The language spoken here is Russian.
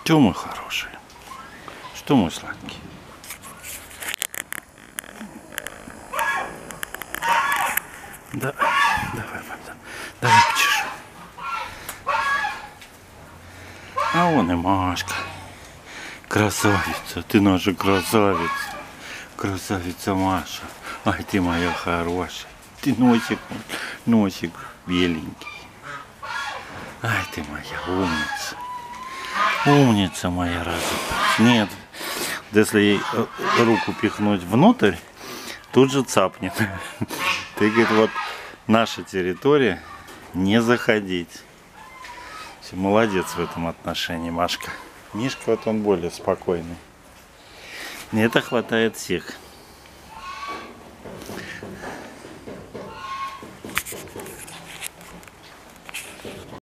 Что мы хорошие? Что мы сладкие? Да, давай, давай почешу. А вон и Машка. Красавица, ты наша красавица. Красавица Маша. Ай, ты моя хорошая. Ты носик беленький. Ай, ты моя умница. Умница моя разумница. Нет, если ей руку пихнуть внутрь, тут же цапнет. Ты, говорит, вот наша территория, не заходить. Все, молодец в этом отношении, Машка. Мишка вот он более спокойный. Это хватает всех.